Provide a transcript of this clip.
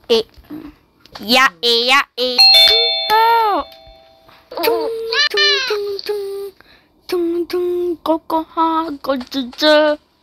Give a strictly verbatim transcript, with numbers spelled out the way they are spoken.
เอะยะเอะยะเอะจุงจุงจุงจุงจุงจุงโกโกฮาโกจะเจอ